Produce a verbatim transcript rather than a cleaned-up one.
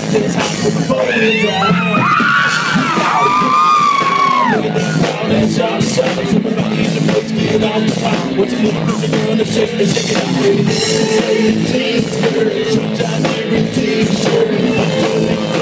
Just hop from the phone and drive. Look at that crowd and shout, shout. Everybody in the place, get out the crowd. What you need, put your girl and shake it, shake it out. Baby, jeans, skirt, short time, every t-shirt. I'm doing